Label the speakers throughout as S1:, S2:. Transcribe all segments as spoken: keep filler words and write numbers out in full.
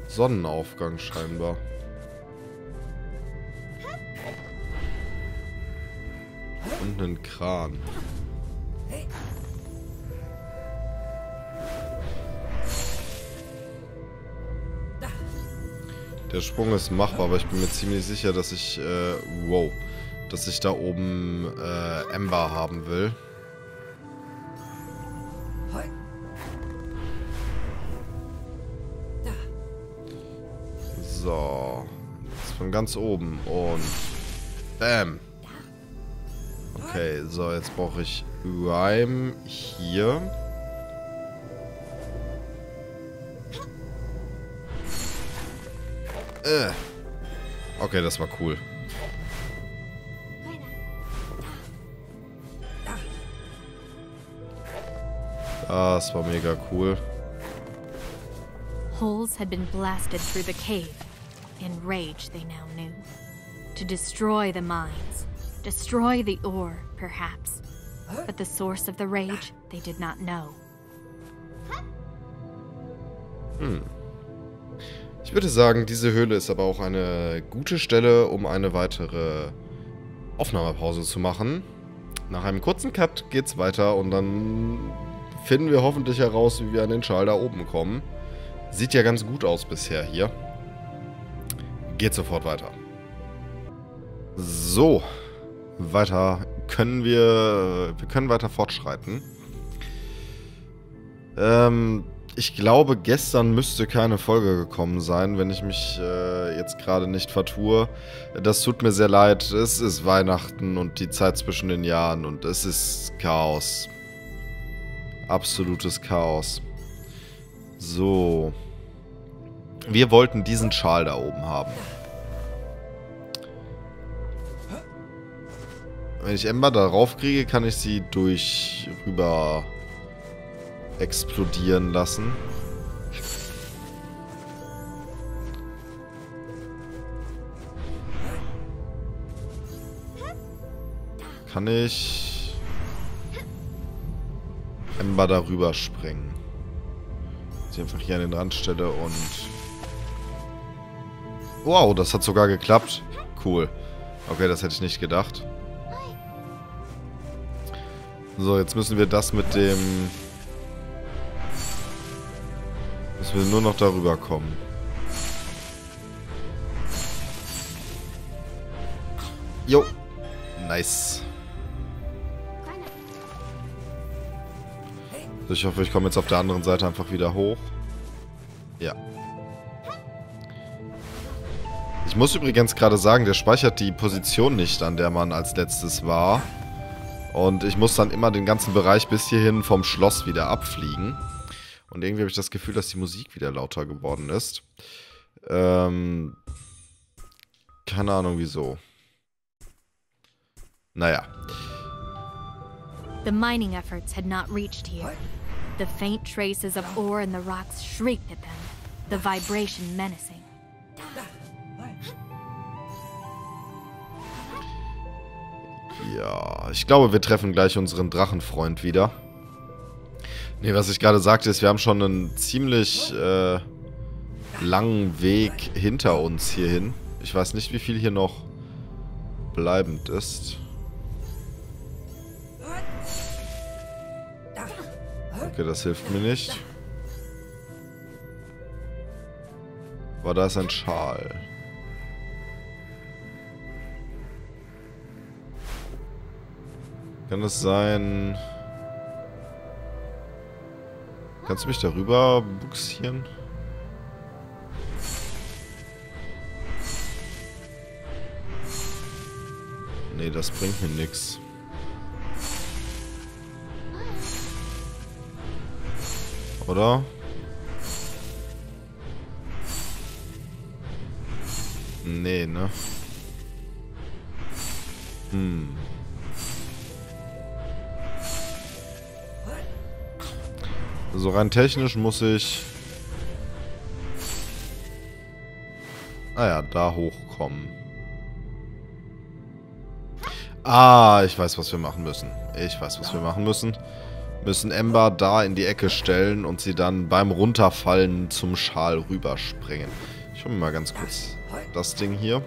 S1: Sonnenaufgang scheinbar. Und einen Kran. Der Sprung ist machbar, aber ich bin mir ziemlich sicher, dass ich, äh, wow, dass ich da oben äh, Ember haben will. So, jetzt von ganz oben und bam. Okay, so, jetzt brauche ich Rhyme hier. Äh. Okay, das war cool. Das war mega cool.
S2: Holes had been blasted through the cave. In rage, they now knew. To destroy the mines. Destroy the ore, perhaps. But the source of the rage, they did not know.
S1: Hm. Ich würde sagen, diese Höhle ist aber auch eine gute Stelle, um eine weitere Aufnahmepause zu machen. Nach einem kurzen Cut geht's weiter und dann finden wir hoffentlich heraus, wie wir an den Schal da oben kommen. Sieht ja ganz gut aus bisher hier. Geht sofort weiter. So, weiter können wir, wir können weiter fortschreiten. Ähm, ich glaube, gestern müsste keine Folge gekommen sein, wenn ich mich äh, jetzt gerade nicht vertue. Das tut mir sehr leid. Es ist Weihnachten und die Zeit zwischen den Jahren und es ist Chaos. Absolutes Chaos. So. Wir wollten diesen Schal da oben haben. Wenn ich Ember darauf kriege, kann ich sie durch rüber explodieren lassen. Kann ich Ember darüber springen. Sie einfach hier an den Rand stelle und... Wow, das hat sogar geklappt. Cool. Okay, das hätte ich nicht gedacht. So, jetzt müssen wir das mit dem... Müssen wir nur noch darüber kommen. Jo. Nice. Ich hoffe, ich komme jetzt auf der anderen Seite einfach wieder hoch. Ja. Ich muss übrigens gerade sagen, der speichert die Position nicht, an der man als letztes war. Und ich muss dann immer den ganzen Bereich bis hierhin vom Schloss wieder abfliegen. Und irgendwie habe ich das Gefühl, dass die Musik wieder lauter geworden ist. Ähm... Keine Ahnung wieso. Naja.
S2: The mining efforts had not reached here. The faint traces of ore in the rocks shrieked at them, the vibration menacing.
S1: Ja, ich glaube, wir treffen gleich unseren Drachenfreund wieder. Ne, was ich gerade sagte, ist, wir haben schon einen ziemlich äh, langen Weg hinter uns hierhin. Ich weiß nicht, wie viel hier noch bleibend ist. Okay, das hilft mir nicht. Aber da ist ein Schal. Kann es sein... Kannst du mich darüber buxieren? Nee, das bringt mir nichts. Oder? Nee, ne? Hm. Also rein technisch muss ich... Ah ja, da hochkommen. Ah, ich weiß, was wir machen müssen. Ich weiß, was wir machen müssen. Wir Müssen Ember da in die Ecke stellen und sie dann beim Runterfallen zum Schal rüberspringen. Ich hole mir mal ganz kurz das Ding hier.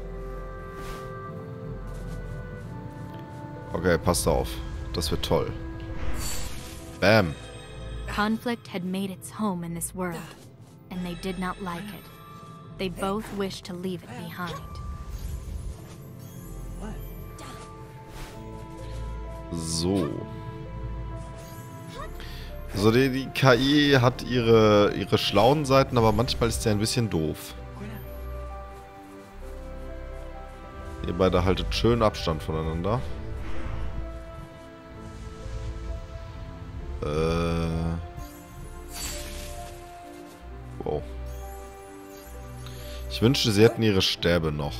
S1: Okay, passt auf. Das wird toll. Bam.
S2: Conflict had made its home in this world, and they did not like it. They both wished to leave it behind.
S1: So. Also die, die K I hat ihre, ihre schlauen Seiten, aber manchmal ist sie ein bisschen doof. Ihr beide haltet schön Abstand voneinander. Äh. Wow. Ich wünschte, sie hätten ihre Stäbe noch.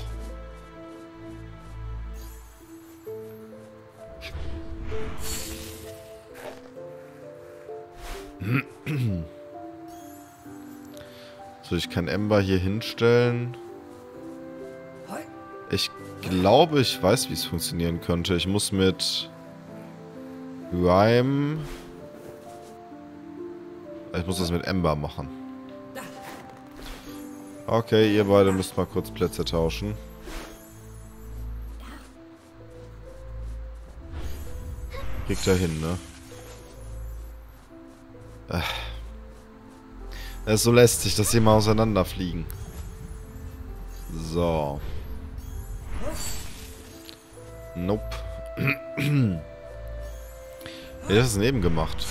S1: So, ich kann Ember hier hinstellen. Ich glaube, ich weiß, wie es funktionieren könnte. Ich muss mit Rhyme... Ich muss das mit Ember machen. Okay, ihr beide müsst mal kurz Plätze tauschen. Kriegt er hin, ne? Es ist so lästig, dass sie mal auseinanderfliegen. So. Nope. Wie hast du es denn eben gemacht?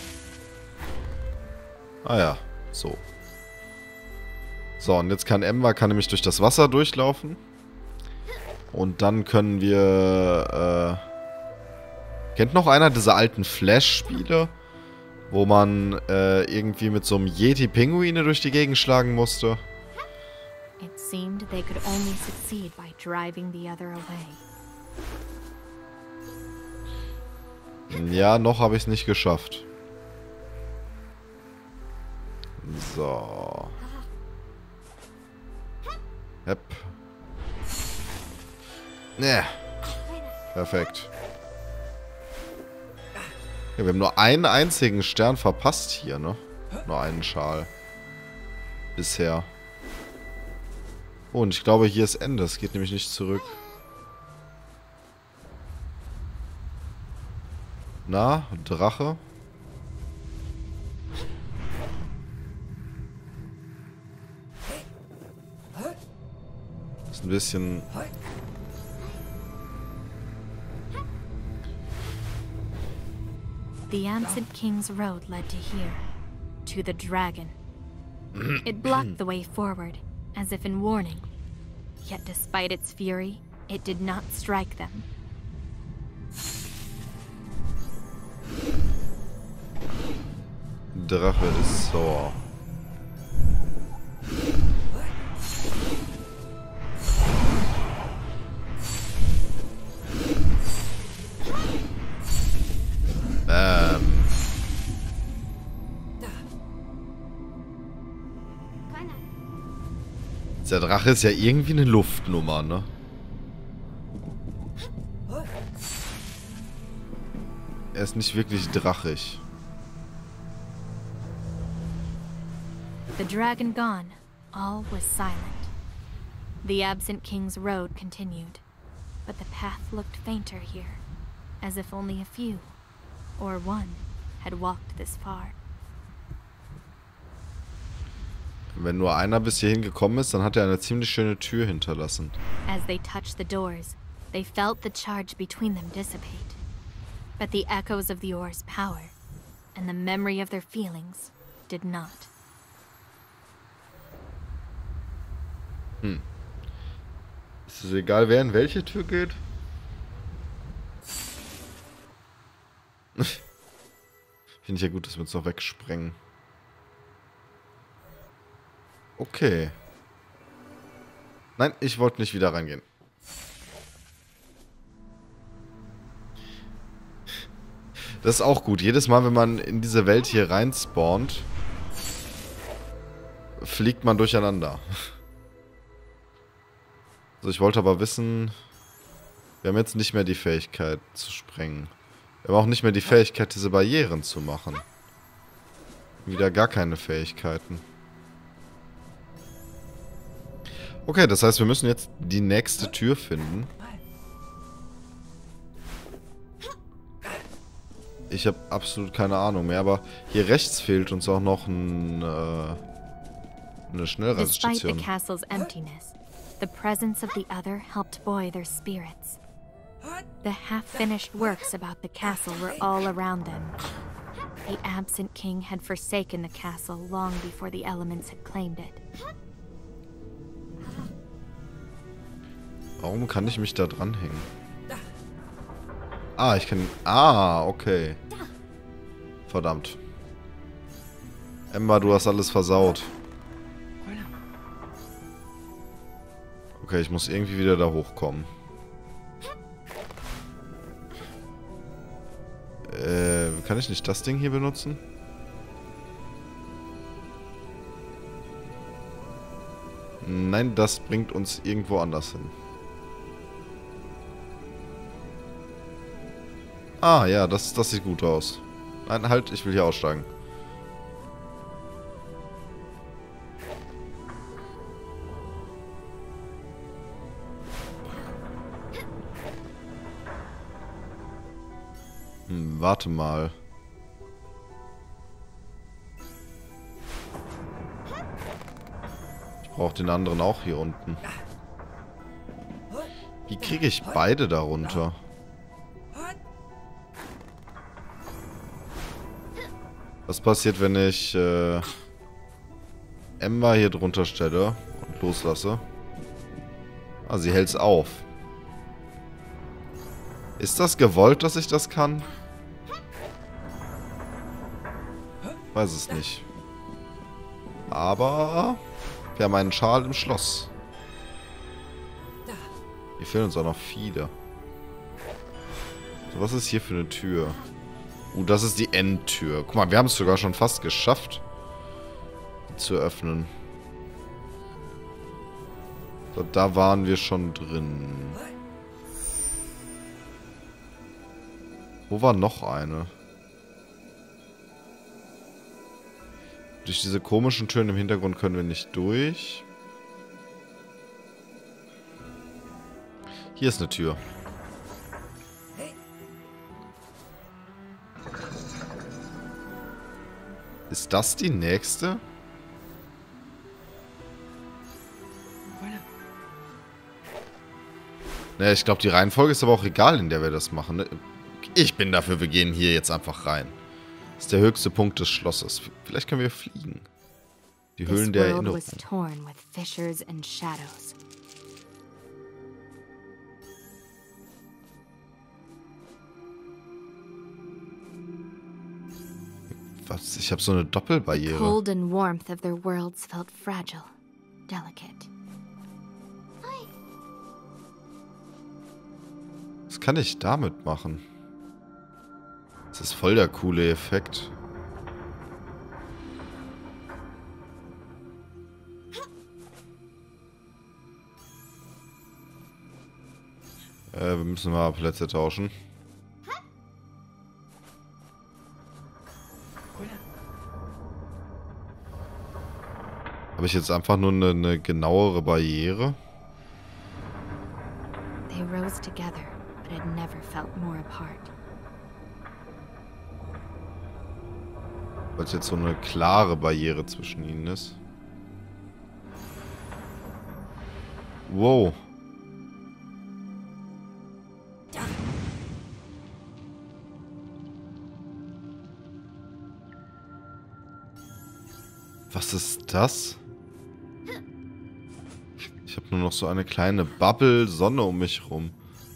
S1: Ah ja, so. So, und jetzt kann Ember kann nämlich durch das Wasser durchlaufen. Und dann können wir... Äh, kennt noch einer dieser alten Flash-Spiele? Wo man äh, irgendwie mit so einem Yeti-Pinguine durch die Gegend schlagen musste.
S2: It seemed they could only succeed by driving the other away.
S1: Ja, noch habe ich es nicht geschafft. So. Yep. Ne. Perfekt. Ja, wir haben nur einen einzigen Stern verpasst hier, ne? Nur einen Schal. Bisher. Oh, und ich glaube, hier ist Ende. Es geht nämlich nicht zurück. Na, Drache? Ist ein bisschen...
S2: The Absent King's road led to here, to the dragon. It blocked the way forward, as if in warning. Yet despite its fury, it did not strike them.
S1: Drache ist sauer. Ähm. Der Drache ist ja irgendwie eine Luftnummer, ne? Er ist nicht wirklich drachig.
S2: The dragon gone, all was silent. The Absent King's road continued, but the path looked fainter here, as if only a few, or one, had walked this far.
S1: Wenn nur einer bis hierhin gekommen ist, dann hat er eine ziemlich schöne Tür hinterlassen.
S2: As they touched the doors, they felt the charge between them dissipate. But the echoes of the oar's power, and the memory of their feelings, did not.
S1: Hm. Ist es egal, wer in welche Tür geht? Finde ich ja gut, dass wir uns noch wegsprengen. Okay. Nein, ich wollte nicht wieder reingehen. Das ist auch gut. Jedes Mal, wenn man in diese Welt hier rein spawnt, fliegt man durcheinander. Also ich wollte aber wissen, wir haben jetzt nicht mehr die Fähigkeit zu sprengen. Wir haben auch nicht mehr die Fähigkeit, diese Barrieren zu machen. Wieder gar keine Fähigkeiten. Okay, das heißt, wir müssen jetzt die nächste Tür finden. Ich habe absolut keine Ahnung mehr, aber hier rechts fehlt uns auch noch ein, äh, eine Schnellreisestation.
S2: Despite the castle's emptiness, the presence of the other helped buoy their spirits. The half-finished works about the castle were all around them. The absent king had forsaken the castle long before the elements had claimed it.
S1: Warum kann ich mich da dranhängen? Ah, ich kann... Ah, okay. Verdammt. Emma, du hast alles versaut. Okay, ich muss irgendwie wieder da hochkommen. Äh, kann ich nicht das Ding hier benutzen? Nein, das bringt uns irgendwo anders hin. Ah, ja, das, das sieht gut aus. Nein, halt, ich will hier aussteigen. Hm, warte mal. Ich brauche den anderen auch hier unten. Wie kriege ich beide darunter? Was passiert, wenn ich äh, Emma hier drunter stelle und loslasse? Ah, sie hält es auf. Ist das gewollt, dass ich das kann? Weiß es nicht. Aber wir haben einen Schal im Schloss. Hier fehlen uns auch noch viele. So, was ist hier für eine Tür? Uh, das ist die Endtür. Guck mal, wir haben es sogar schon fast geschafft, die zu öffnen. So, da waren wir schon drin. Wo war noch eine? Durch diese komischen Türen im Hintergrund können wir nicht durch. Hier ist eine Tür. Ist das die nächste? Naja, ich glaube, die Reihenfolge ist aber auch egal, in der wir das machen. Ne? Ich bin dafür, wir gehen hier jetzt einfach rein. Das ist der höchste Punkt des Schlosses. Vielleicht können wir fliegen. Die Höhlen der Erinnerung. Was? Ich habe so eine Doppelbarriere.
S2: The cold and warmth of their worlds felt fragile, delicate.
S1: Was kann ich damit machen? Das ist voll der coole Effekt. Äh, wir müssen mal Plätze tauschen. Habe ich jetzt einfach nur eine, eine genauere Barriere?
S2: They rose together, but had never felt more apart.
S1: Weil es jetzt so eine klare Barriere zwischen ihnen ist. Wow. Was ist das? Ich habe nur noch so eine kleine Bubble Sonne um mich rum.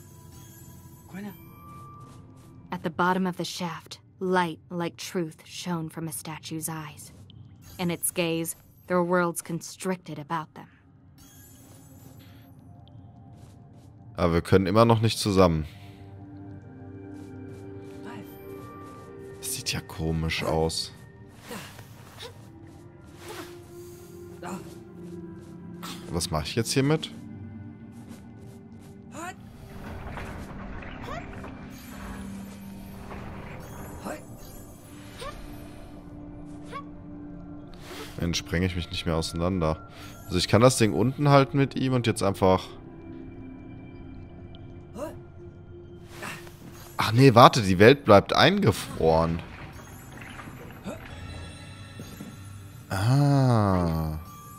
S2: At the bottom of the shaft, light like truth shone from a statue's eyes. In its gaze, their worlds constricted about them.
S1: Aber wir können immer noch nicht zusammen. Das sieht ja komisch aus. Was mache ich jetzt hiermit? Moment sprenge ich mich nicht mehr auseinander. Also ich kann das Ding unten halten mit ihm und jetzt einfach... Ach nee, warte, die Welt bleibt eingefroren. Ah.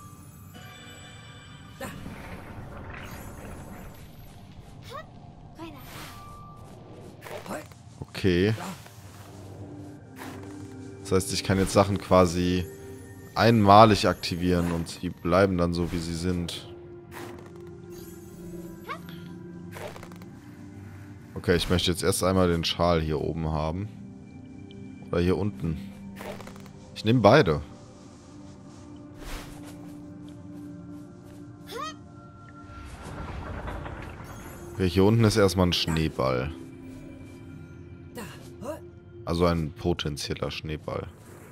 S1: Okay. Das heißt, ich kann jetzt Sachen quasi einmalig aktivieren und sie bleiben dann so, wie sie sind. Okay, ich möchte jetzt erst einmal den Schal hier oben haben. Oder hier unten. Ich nehme beide. Okay, hier unten ist erstmal ein Schneeball. Also ein potenzieller Schneeball.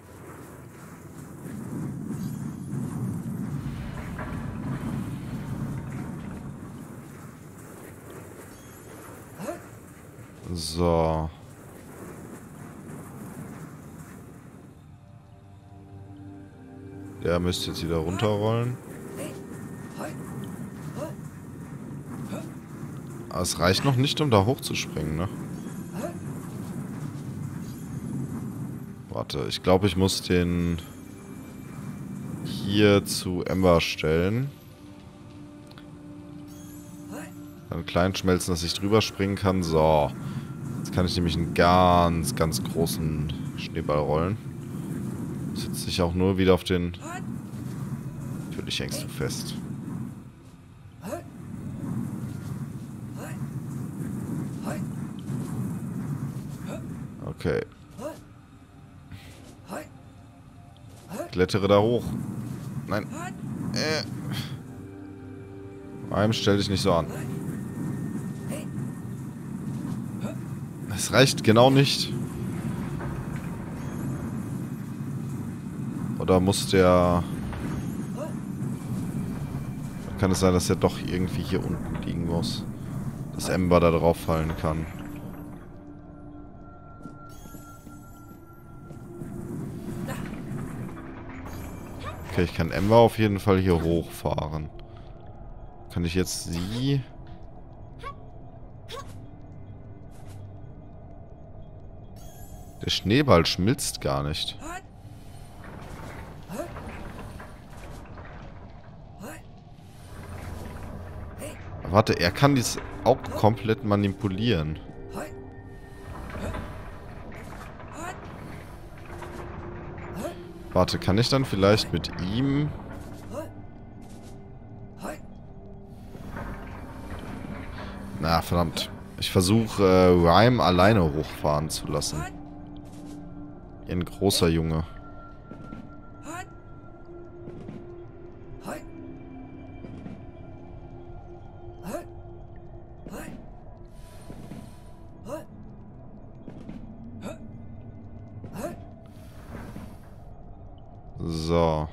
S1: So. Der müsste jetzt wieder runterrollen. Aber es reicht noch nicht, um da hochzuspringen, ne? Warte, ich glaube, ich muss den hier zu Ember stellen. Dann klein schmelzen, dass ich drüber springen kann. So. Jetzt kann ich nämlich einen ganz, ganz großen Schneeball rollen. Setzt sich auch nur wieder auf den... Natürlich hängst du fest. Okay. Klettere da hoch. Nein. Äh. Einem stell dich nicht so an. Es reicht genau nicht. Oder muss der... Kann es sein, dass er doch irgendwie hier unten liegen muss? Dass Ember da drauf fallen kann. Okay, ich kann Ember auf jeden Fall hier hochfahren. Kann ich jetzt sie... Der Schneeball schmilzt gar nicht. Warte, er kann dies auch komplett manipulieren. Warte, kann ich dann vielleicht mit ihm... Na, verdammt. Ich versuche, äh, Rhyme alleine hochfahren zu lassen. Ein großer Junge. So.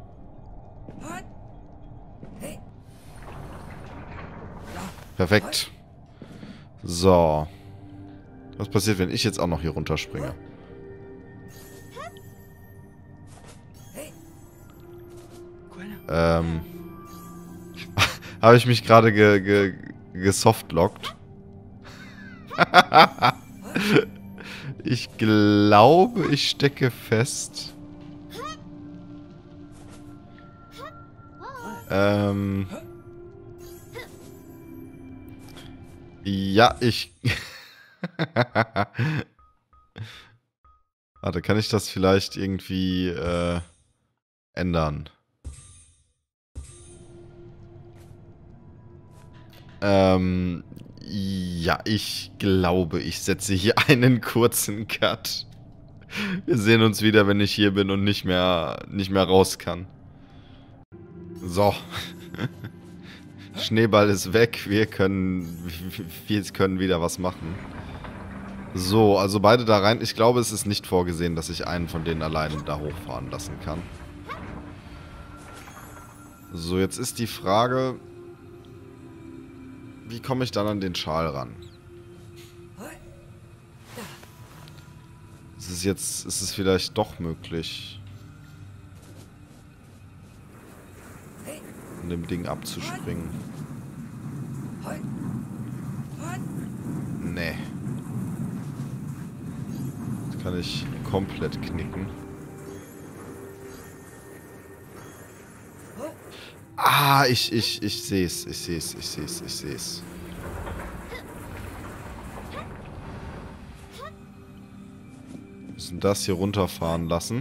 S1: Perfekt. So. Was passiert, wenn ich jetzt auch noch hier runterspringe? Ähm. Habe ich mich gerade ge, ge, gesoftlockt? Ich glaube, ich stecke fest. Ähm. Ja, ich... Warte, kann ich das vielleicht irgendwie äh, ändern? Ähm, ja, ich glaube, ich setze hier einen kurzen Cut. Wir sehen uns wieder, wenn ich hier bin und nicht mehr, nicht mehr raus kann. So. Schneeball ist weg. Wir können, wir können wieder was machen. So, also beide da rein. Ich glaube, es ist nicht vorgesehen, dass ich einen von denen alleine da hochfahren lassen kann. So, jetzt ist die Frage... Wie komme ich dann an den Schal ran? Ist es jetzt... Ist es vielleicht doch möglich... von dem Ding abzuspringen. Nee. Das kann ich komplett knicken. Ah, ich, ich, ich seh's, ich seh's, ich seh's, ich seh's. Wir müssen das hier runterfahren lassen.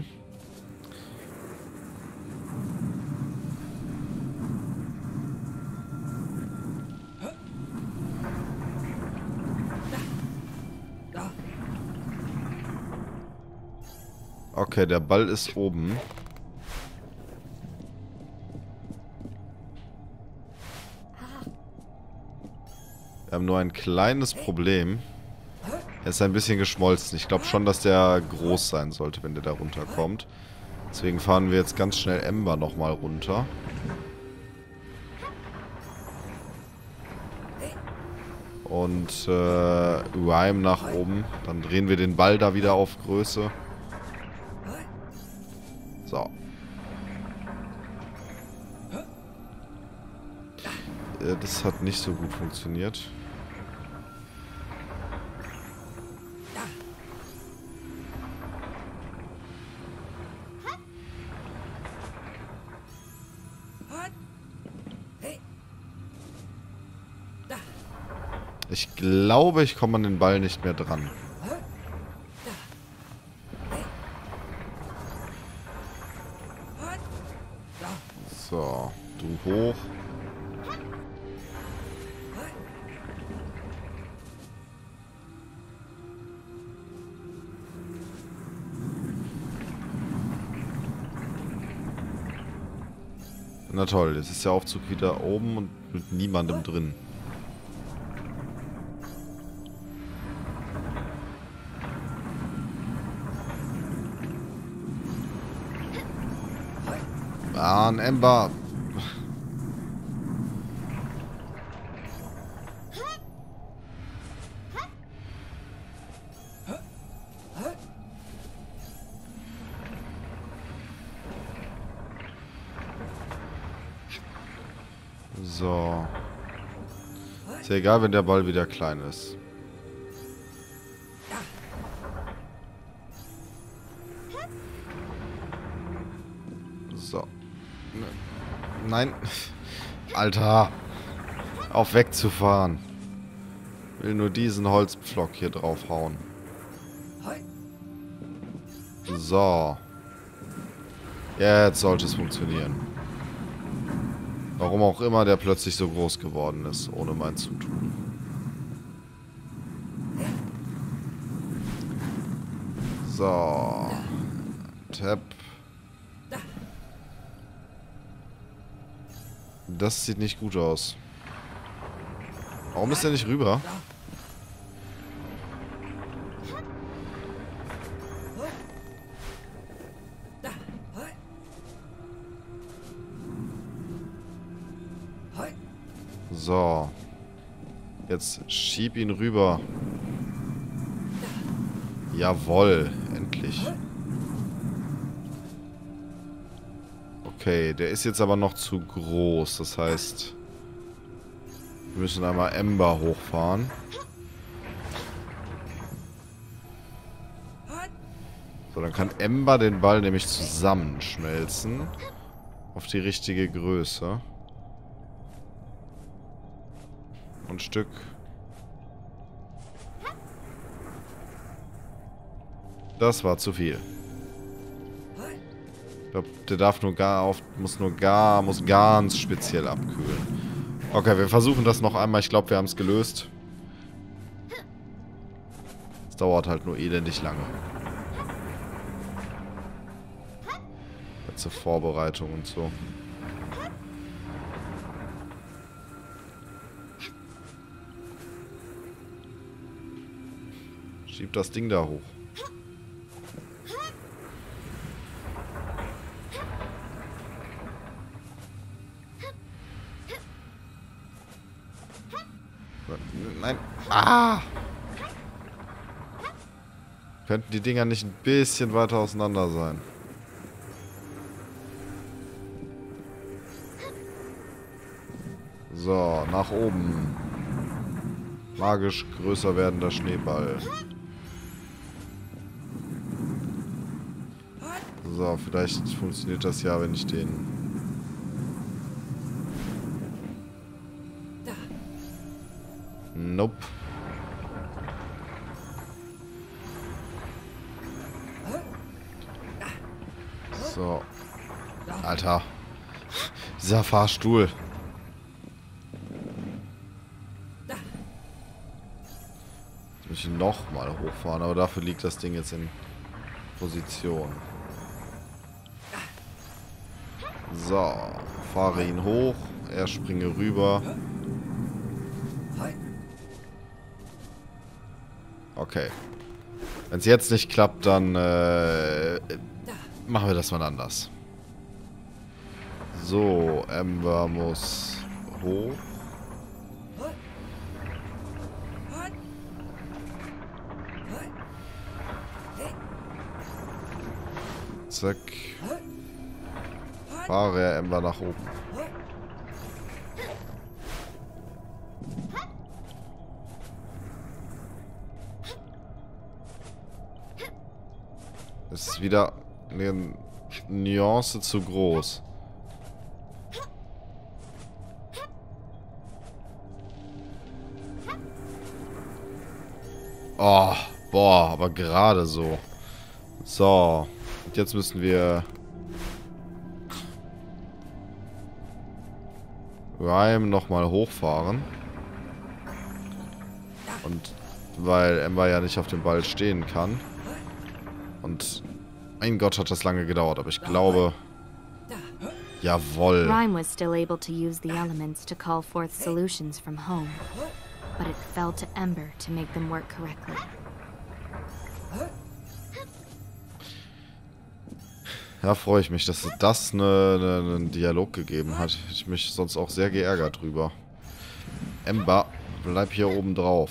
S1: Okay, der Ball ist oben. Wir haben nur ein kleines Problem. Er ist ein bisschen geschmolzen. Ich glaube schon, dass der groß sein sollte, wenn der da runterkommt. Deswegen fahren wir jetzt ganz schnell Ember nochmal runter. Und äh, Rhyme nach oben. Dann drehen wir den Ball da wieder auf Größe. So. Äh, das hat nicht so gut funktioniert. Ich glaube, ich komme an den Ball nicht mehr dran. So, du hoch. Na toll, jetzt ist der Aufzug wieder oben und mit niemandem drin. Ah, ein Ember. So. Ist ja egal, wenn der Ball wieder klein ist. So. Nein. Alter. Auf wegzufahren. Will nur diesen Holzpflock hier draufhauen. So. Jetzt sollte es funktionieren. Warum auch immer der plötzlich so groß geworden ist, ohne mein Zutun. So. Tap. Das sieht nicht gut aus. Warum ist der nicht rüber? So. Jetzt schieb ihn rüber. Jawohl, endlich. Okay, der ist jetzt aber noch zu groß. Das heißt, wir müssen einmal Ember hochfahren. So, dann kann Ember den Ball nämlich zusammenschmelzen. Auf die richtige Größe. Ein Stück. Das war zu viel. Ich glaube, der darf nur gar auf, muss nur gar, muss ganz speziell abkühlen. Okay, wir versuchen das noch einmal. Ich glaube, wir haben es gelöst. Es dauert halt nur elendig lange. Zur Vorbereitung und so. Schieb das Ding da hoch. Nein. Ah! Könnten die Dinger nicht ein bisschen weiter auseinander sein? So, nach oben. Magisch größer werdender Schneeball. So, vielleicht funktioniert das ja, wenn ich den... Nope. So. Alter. Dieser Fahrstuhl. Jetzt muss ich nochmal hochfahren, aber dafür liegt das Ding jetzt in Position. So. Fahre ihn hoch. Er springe rüber. Okay. Wenn es jetzt nicht klappt, dann äh, machen wir das mal anders. So, Ember muss hoch. Zack. Fahre Ember nach oben. Das ist wieder eine Nuance zu groß. Oh, boah, aber gerade so. So, und jetzt müssen wir Rhyme nochmal hochfahren. Und weil Ember ja nicht auf dem Ball stehen kann. Und mein Gott, hat das lange gedauert, aber ich glaube... Jawohl.
S2: Rhyme was still able to use the elements to call forth solutions from home, but it fell to Ember to make them work correctly.
S1: Ja, freue ich mich, dass es das eine, eine, einen Dialog gegeben hat. Hätte ich mich sonst auch sehr geärgert drüber. Ember, bleib hier oben drauf.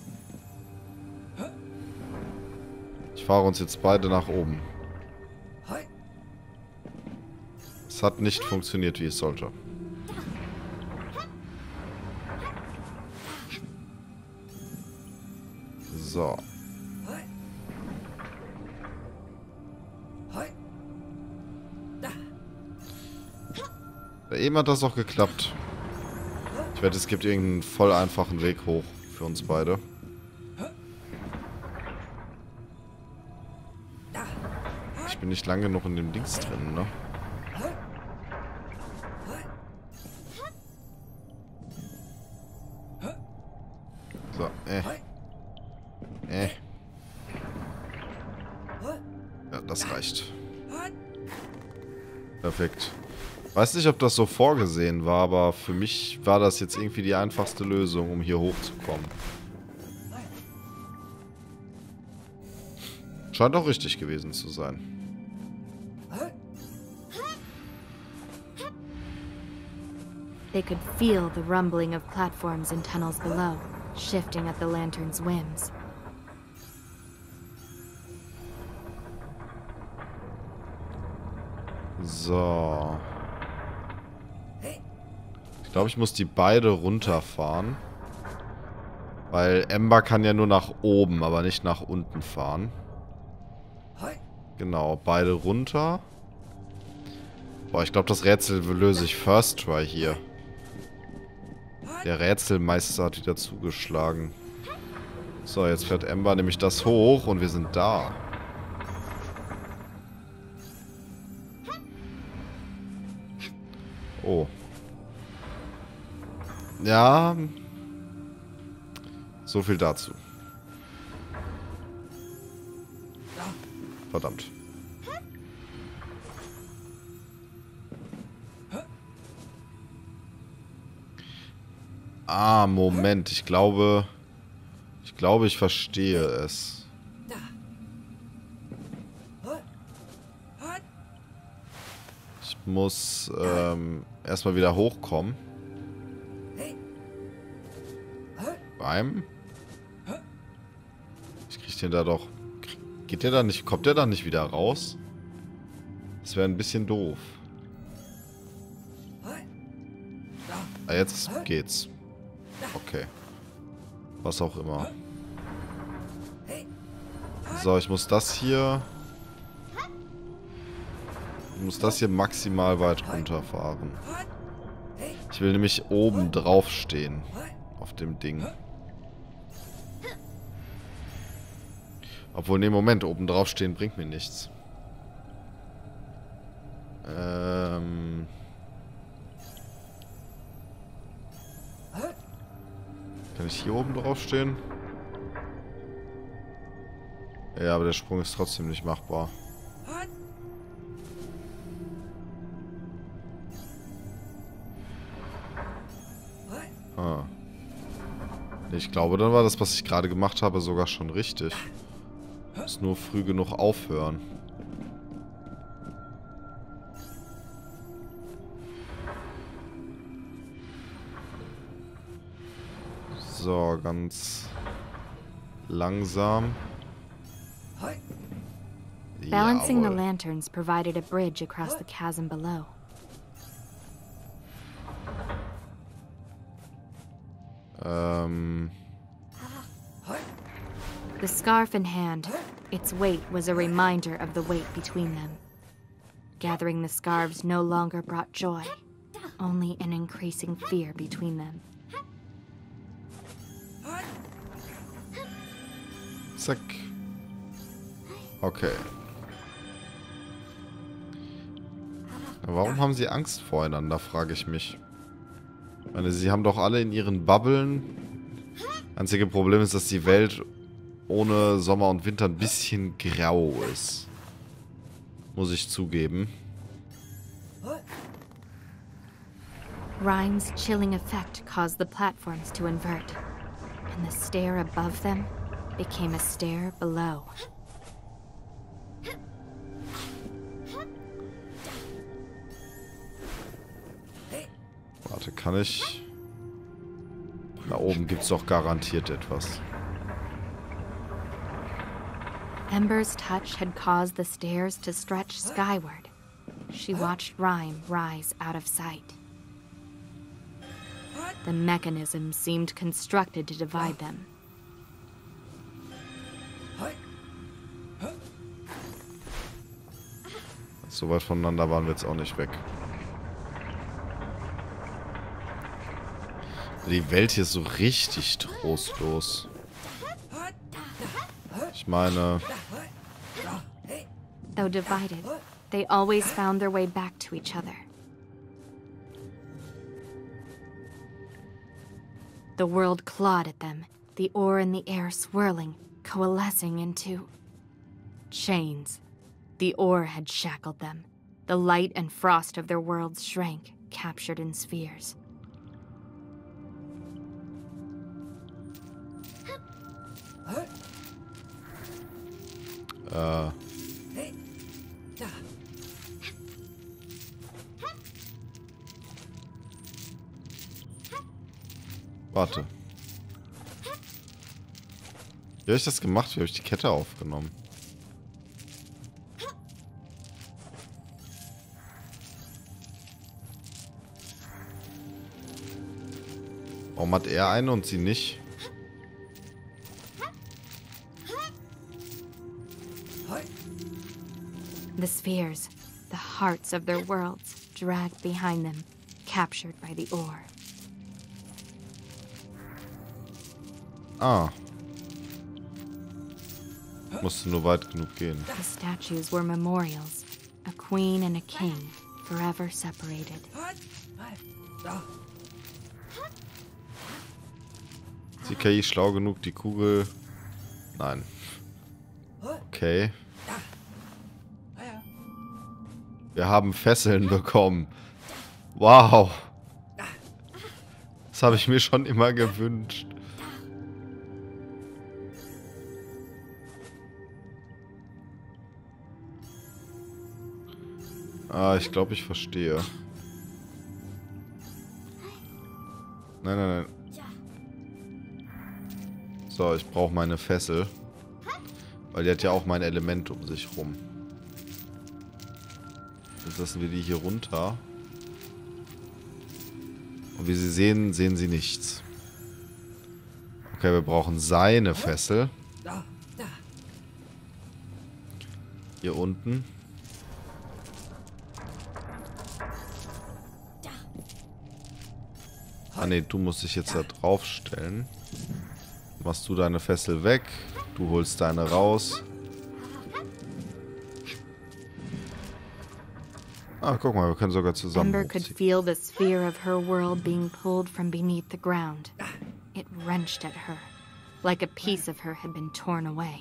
S1: Ich fahre uns jetzt beide nach oben. Es hat nicht funktioniert, wie es sollte. So. Eben hat das auch geklappt. Ich wette, es gibt irgendeinen voll einfachen Weg hoch für uns beide. Ich bin nicht lange genug in dem Dings drin, ne? So, äh. Äh. Ja, das reicht. Perfekt. Weiß nicht, ob das so vorgesehen war, aber für mich war das jetzt irgendwie die einfachste Lösung, um hier hochzukommen. Scheint auch richtig gewesen zu sein.
S2: They could feel the rumbling of platforms and tunnels below, shifting at the lantern's whims.
S1: So. Ich glaube, ich muss die beide runterfahren. Weil Ember kann ja nur nach oben, aber nicht nach unten fahren. Genau, beide runter. Boah, ich glaube, das Rätsel löse ich First Try hier. Der Rätselmeister hat wieder zugeschlagen. So, jetzt fährt Ember nämlich das hoch und wir sind da. Oh. Ja. So viel dazu. Verdammt. Ah, Moment. Ich glaube... Ich glaube, ich verstehe es. Ich muss ähm, erstmal wieder hochkommen. Beim? Ich krieg den da doch... Geht der da nicht... Kommt der da nicht wieder raus? Das wäre ein bisschen doof. Ah, jetzt geht's. Okay. Was auch immer. So, ich muss das hier... Ich muss das hier maximal weit runterfahren. Ich will nämlich oben drauf stehen. Auf dem Ding. Obwohl, ne, Moment. Oben drauf stehen bringt mir nichts. Ähm... Kann ich hier oben drauf stehen? Ja, aber der Sprung ist trotzdem nicht machbar. Ah. Ich glaube, dann war das, was ich gerade gemacht habe, sogar schon richtig. Ich muss nur früh genug aufhören. So, ganz langsam.
S2: Balancing the
S1: Jawohl.
S2: lanterns provided a bridge across the chasm below.
S1: Ähm...
S2: The scarf in hand, its weight was a reminder of the weight between them. Gathering the scarves no longer brought joy, only an increasing fear between them.
S1: Zack. Okay. Warum haben sie Angst voreinander, frage ich mich. Ich meine, sie haben doch alle in ihren Bubblen. Einzige Problem ist, dass die Welt ohne Sommer und Winter ein bisschen grau ist. Muss ich zugeben.
S2: Rhyme's chilling effect caused the platforms to invert, and the stair above them became a stair below.
S1: Warte, kann ich... Da oben gibt es doch garantiert etwas.
S2: Ember's touch had caused the stairs to stretch skyward. She watched Rhyme rise out of sight. The mechanism seemed constructed to divide them.
S1: So weit voneinander waren wir jetzt auch nicht weg. Die Welt hier ist so richtig trostlos. Ich meine...
S2: Though divided, they always found their way back to each other. The world clawed at them, the ore in the air swirling, coalescing into... chains. The ore had shackled them. The light and frost of their worlds shrank, captured in spheres.
S1: Äh... Warte. Wie habe ich das gemacht? Wie habe ich die Kette aufgenommen? Warum hat er eine und sie nicht?
S2: The spheres, the hearts of their worlds, dragged behind them, captured by the ore.
S1: Ah. Musste nur weit genug gehen.
S2: The statues were memorials, a queen and a king, forever separated.
S1: Ist die K I schlau genug, die Kugel... Nein. Okay. Wir haben Fesseln bekommen. Wow. Das habe ich mir schon immer gewünscht. Ah, ich glaube, ich verstehe. Nein, nein, nein. So, ich brauche meine Fessel. Weil die hat ja auch mein Element um sich rum. Jetzt lassen wir die hier runter. Und wie Sie sehen, sehen Sie nichts. Okay, wir brauchen seine Fessel. Hier unten. Ah ne, du musst dich jetzt da drauf stellen. Machst du deine Fessel weg. Du holst deine raus. Ah, guck mal, wir können sogar zusammen
S2: Ember could
S1: hochziehen.
S2: feel the sphere of her world being pulled from beneath the ground. It wrenched at her, like a piece of her had been torn away.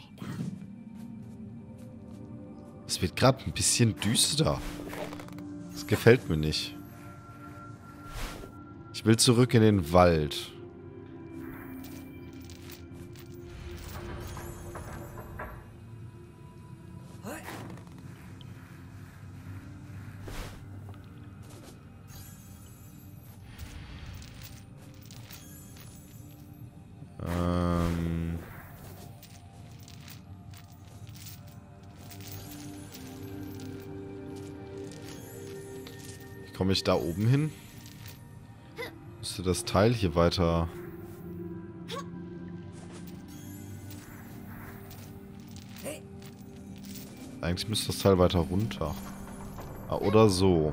S1: Es wird gerade ein bisschen düster. Das gefällt mir nicht. Ich will zurück in den Wald. Ähm... Wie komme ich da oben hin? Müsste das Teil hier weiter... Eigentlich müsste das Teil weiter runter. Ah, oder so.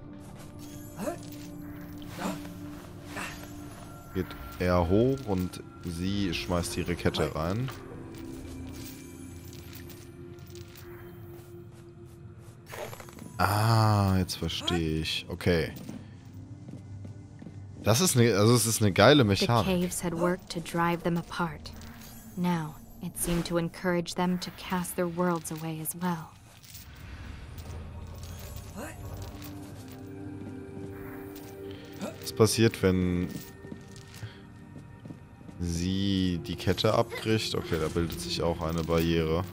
S1: Geht er hoch und sie schmeißt ihre Kette rein. Ah, jetzt verstehe ich. Okay. Das ist eine, also es ist eine geile
S2: The
S1: Mechanik.
S2: caves had worked to drive them apart. Now, it seemed to encourage them to cast their worlds away as well.
S1: Was passiert, wenn sie die Kette abkriegt? Okay, da bildet sich auch eine Barriere.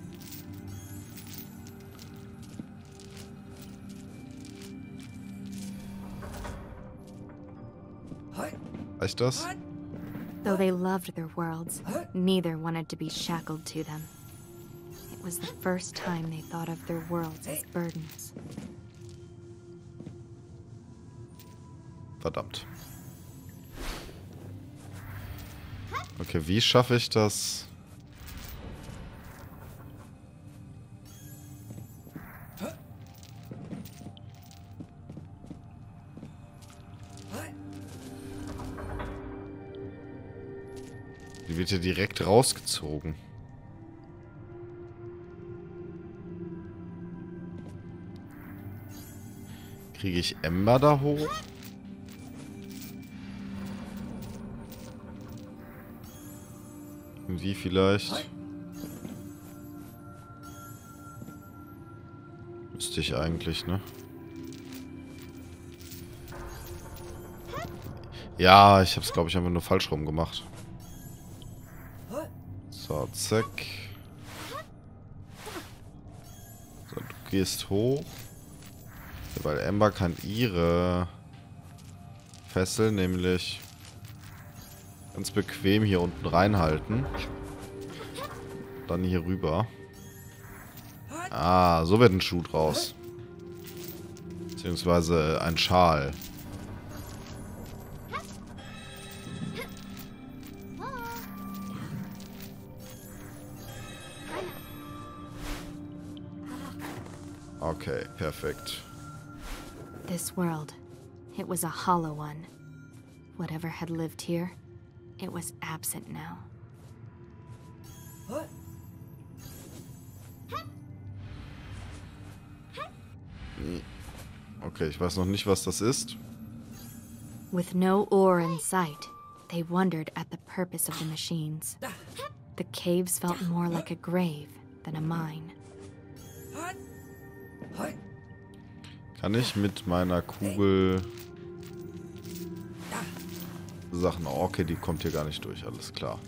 S1: Reicht das?
S2: Though they loved their worlds, neither wanted to be shackled to them. It was the first time they thought of their worlds as burdens.
S1: Verdammt. Okay, wie schaffe ich das? Die wird ja direkt rausgezogen. Kriege ich Ember da hoch? Wie vielleicht? Müsste ich eigentlich, ne? Ja, ich hab's, glaube ich, einfach nur falsch rum gemacht. So, zack. So, du gehst hoch. Ja, weil Ember kann ihre Fessel nämlich ganz bequem hier unten reinhalten. Dann hier rüber. Ah, so wird ein Schuh draus. Beziehungsweise ein Schal. Okay, perfekt.
S2: This world, it was a hollow one. Whatever had lived here, it was absent now.
S1: Okay, ich weiß noch nicht, was das ist.
S2: With no ore in sight, they wondered at the purpose of the machines. The caves felt more like a grave than a mine.
S1: Kann ich mit meiner Kugel Sachen... Oh, okay, die kommt hier gar nicht durch, alles klar.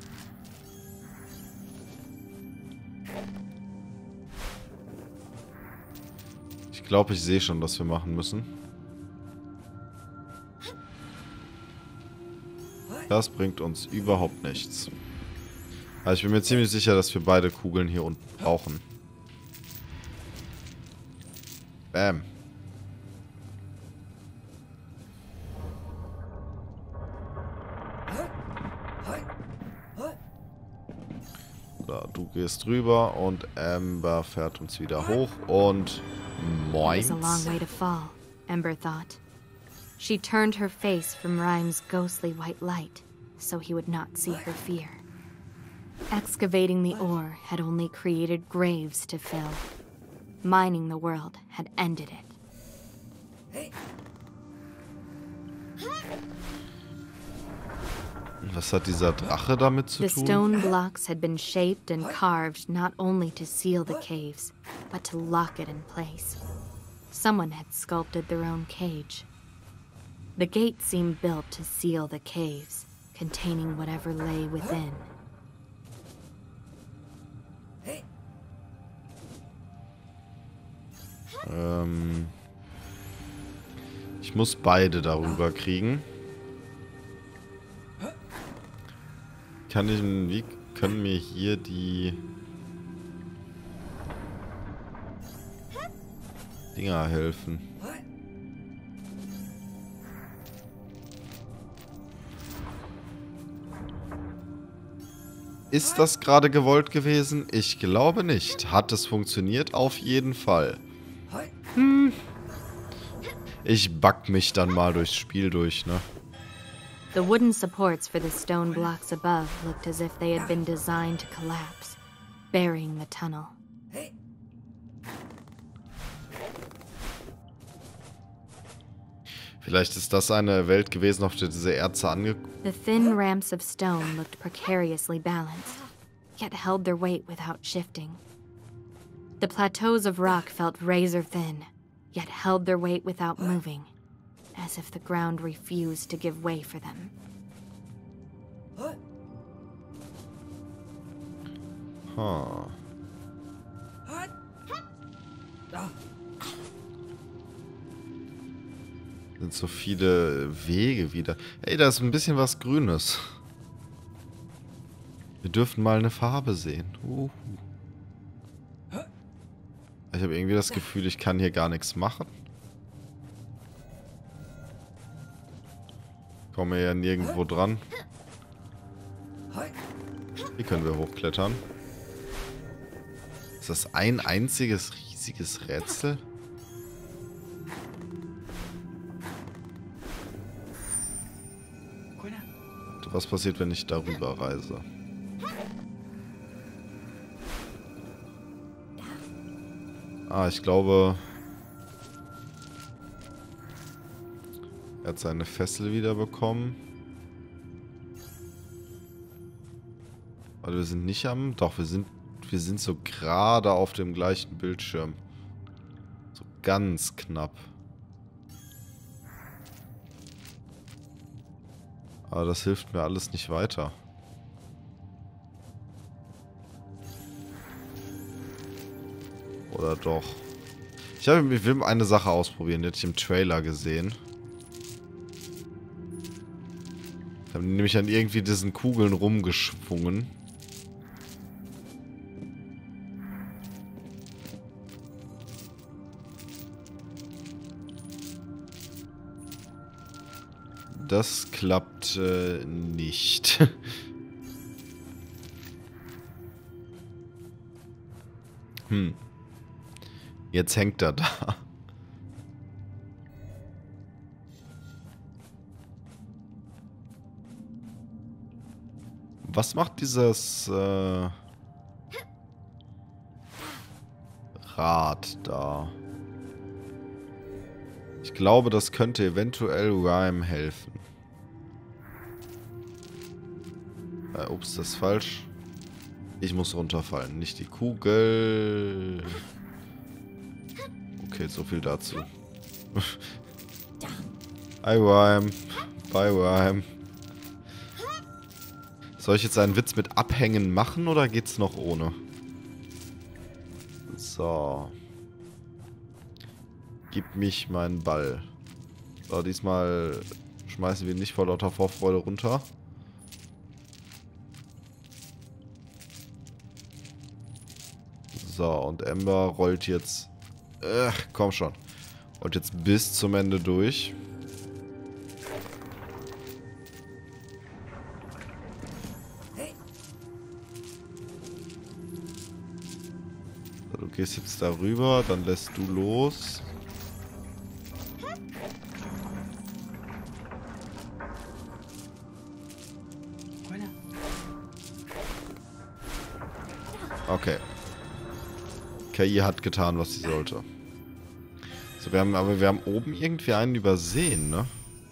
S1: Ich glaube, ich sehe schon, was wir machen müssen. Das bringt uns überhaupt nichts. Aber ich bin mir ziemlich sicher, dass wir beide Kugeln hier unten brauchen. Bam. Da, du gehst rüber und Amber fährt uns wieder hoch und moins.
S2: It was a long way to fall, Ember thought. She turned her face from Rhyme's ghostly white light, so he would not see her fear. Excavating the ore had only created graves to fill. Mining the world had ended it.
S1: Was hat dieser Drache damit zu
S2: The
S1: tun?
S2: stone blocks had been shaped and carved not only to seal the caves, but to lock it in place. Someone had sculpted their own cage. The gate seemed built to seal the caves, containing whatever lay within.
S1: Ähm, ich muss beide darüber kriegen. Kann ich, wie können mir hier die Dinger helfen? Ist das gerade gewollt gewesen? Ich glaube nicht. Hat es funktioniert? Auf jeden Fall. Hm. Ich back mich dann mal durchs Spiel durch, ne?
S2: The wooden supports for the stone blocks above looked as if they had been designed to collapse, burying the tunnel.
S1: Vielleicht ist das eine Welt gewesen, auf der diese Erze ange...
S2: The thin ramps of stone looked precariously balanced, yet held their weight without shifting. The plateaus of rock felt razor thin, yet held their weight without moving, as if the ground refused to give way for them.
S1: Huh. Sind so viele Wege wieder. Ey, da ist ein bisschen was Grünes. Wir dürfen mal eine Farbe sehen. Uh. Ich habe irgendwie das Gefühl, ich kann hier gar nichts machen. Komme ja nirgendwo dran. Hier können wir hochklettern. Ist das ein einziges riesiges Rätsel? Was passiert, wenn ich darüber reise? Ah, ich glaube... Er hat seine Fessel wiederbekommen. Aber wir sind nicht am... Doch, wir sind, wir sind so gerade auf dem gleichen Bildschirm. So ganz knapp. Aber das hilft mir alles nicht weiter. Oder doch? Ich, hab, ich will eine Sache ausprobieren, die hatte ich im Trailer gesehen. Ich habe nämlich an irgendwie diesen Kugeln rumgeschwungen. Das klappt äh, nicht. Hm. Jetzt hängt er da. Was macht dieses äh, Rad da? Ich glaube, das könnte eventuell Rhyme helfen. Äh, ups, das ist falsch. Ich muss runterfallen, nicht die Kugel. Okay, so viel dazu. Hi Rhyme. Bye Rhyme. Soll ich jetzt einen Witz mit Abhängen machen oder geht's noch ohne? So. Gib mich meinen Ball. So, diesmal schmeißen wir ihn nicht vor lauter Vorfreude runter. So, und Ember rollt jetzt... Äh, komm schon. Rollt jetzt bis zum Ende durch. gehst jetzt darüber, dann lässt du los. Okay. K I hat getan, was sie sollte. So, wir haben, aber wir haben oben irgendwie einen übersehen, ne?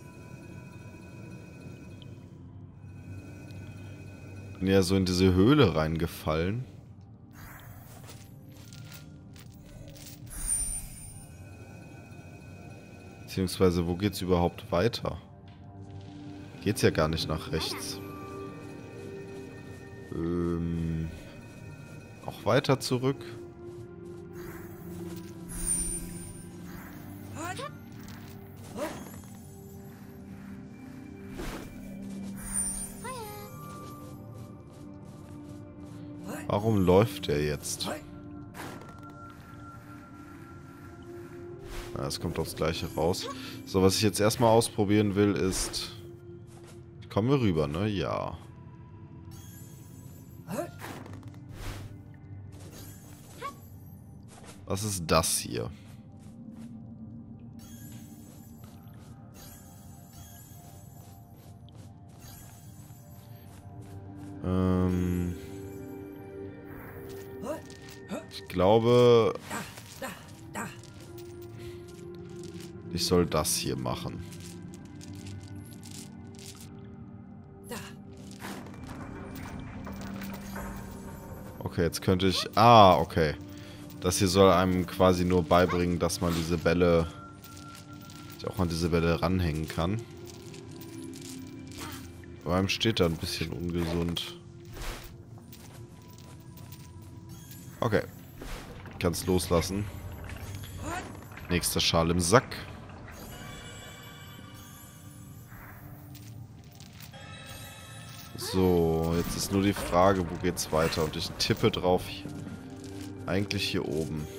S1: Bin ja so in diese Höhle reingefallen. Beziehungsweise, wo geht's überhaupt weiter? Geht's ja gar nicht nach rechts. Ähm... Auch weiter zurück. Warum läuft der jetzt? Na, es kommt aufs Gleiche raus. So, was ich jetzt erstmal ausprobieren will, ist... Kommen wir rüber, ne? Ja. Was ist das hier? Ähm... Ich glaube... Ich soll das hier machen. Okay, jetzt könnte ich... Ah, okay. Das hier soll einem quasi nur beibringen, dass man diese Bälle... auch an diese Bälle ranhängen kann. Aber einem steht da ein bisschen ungesund. Okay. Ich kann es loslassen. Nächster Schal im Sack. So, jetzt ist nur die Frage, wo geht's weiter? Und ich tippe drauf, eigentlich hier oben.